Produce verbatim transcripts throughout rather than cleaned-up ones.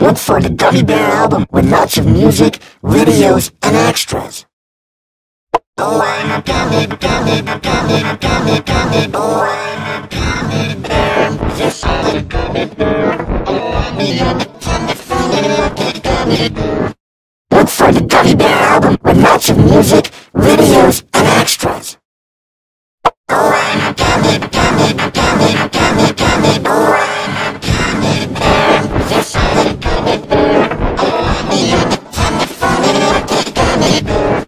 Look for the Gummy Bear album with lots of music, videos, and extras. Oh, I'm a gummy, gummy, gummy, gummy, gummy, oh, I'm a gummy bear. Yes, I'm a gummy bear. Oh, I'm a gummy, funny, gummy bear. Look for the Gummy Bear album with lots of music, videos, and extras. Oh, I'm a gummy, gummy, gummy, gummy, gummy, oh, I'm a gummy bear. Yes, I'm a gummy bear. Oh, I'm a gummy, funny, gummy bear.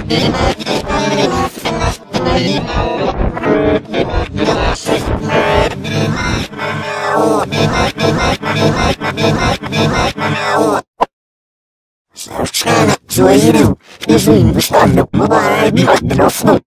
Совершенно свои извини, встану, бывает, не так дросну.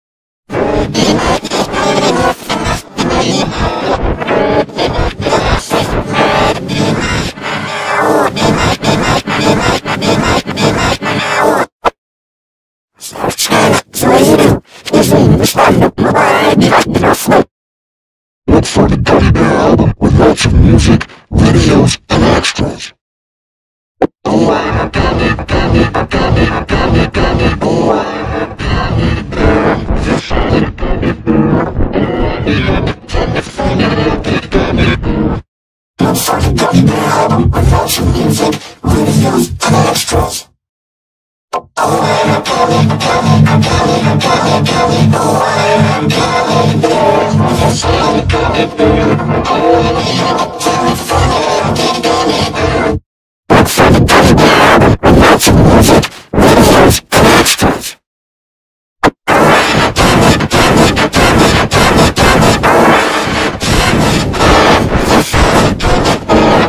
Совершенно свои извини, встану, бывает, не так дросну. Look for the Gummy Bear album with lots of music, videos, and extras. Oh, I'm a gummy, gummy, gummy, gummy, gummy, oh, I'm a gummy bear. Yes, I'm a gummy bear. Oh, I'm a gummy, funny, gummy bear. Look for the Gummy Bear album with lots of music, videos, and extras. Oh, I'm a gummy, gummy, gummy, gummy, gummy, oh, I'm a gummy bear. Yes, I'm a gummy bear. Oh, I'm a gummy, funny, gummy bear. Look for the Gummy Bear album with lots of music, videos, and extras. Oh, I'm a gummy, gummy, gummy, gummy, gummy, oh, I'm a gummy bear. Yes, I'm a gummy bear.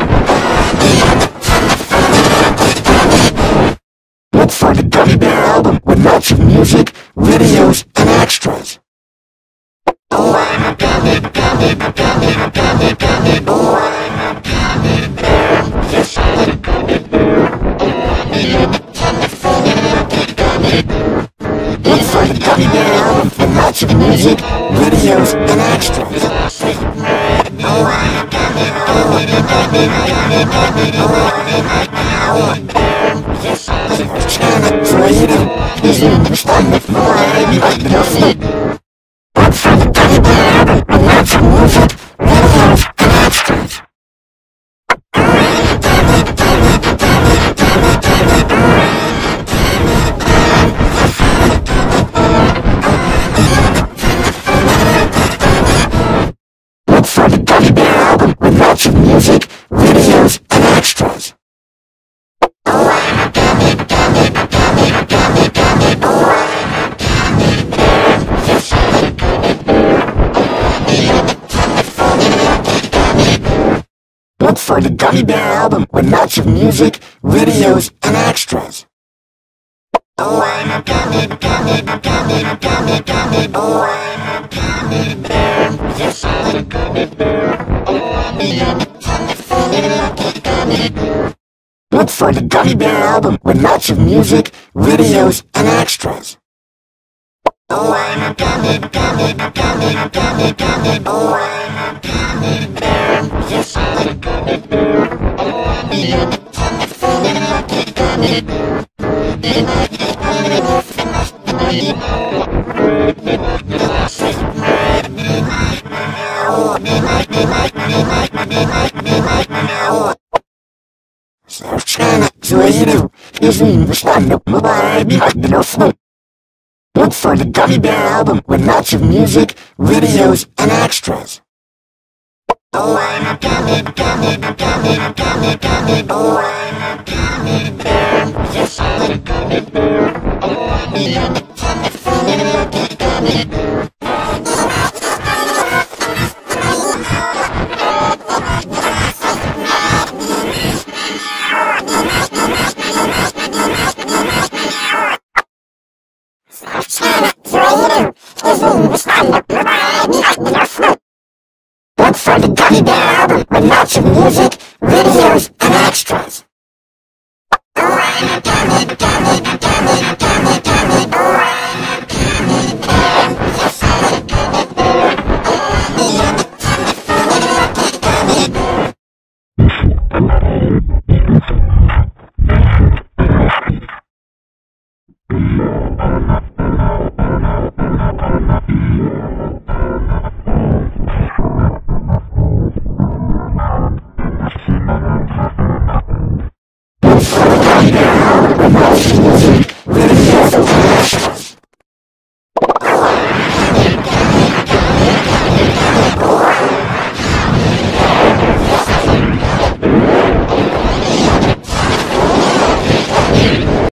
Look for the Gummy Bear album with lots of music, videos, and extras. Oh, I'm a gummy, gummy, gummy, gummy, gummy, oh, I'm a gummy bear. Yes, I'm a gummy bear. Oh, I'm a gummy, funny, gummy bear. Look for the Gummy Bear album with lots of music, videos, and extras. Oh, I'm a gummy, gummy, gummy, gummy, gummy, oh, I'm a gummy bear. Yes, I'm a gummy, свои извини, встану, бывает, не так дросну. Look for the Gummy Bear album with lots of music, videos, and extras. Look for the Gummy Bear album with lots of music, videos, and extras. Oh, I'm a gummy, gummy, gummy, gummy, gummy, oh, I'm a gummy bear. Yes, I'm a gummy bear. Oh, I'm a gummy, funny, gummy bear. Look for the Gummy Bear album with lots of music, videos, and extras. Oh, I'm a gummy, gummy, gummy, gummy, gummy, oh, I'm a gummy bear. Yes, I'm a gummy bear. Oh, I'm a gummy, funny, gummy bear. Look for the Gummy Bear album with lots of music, videos, and extras. Oh, I'm a gummy, gummy, gummy, gummy, gummy, oh, I'm a gummy bear. Yes, I'm a gummy bear. Oh, I'm a gummy, funny, gummy bear. Совершенно свои извини, встану, бывает, не так дросну. Look for the Gummy Bear album with lots of music, videos, and extras. Oh, I'm a gummy, gummy, gummy, gummy, gummy, oh, I'm a gummy bear. Yes, I'm a gummy bear. Oh, I'm a gummy, funny, gummy bear.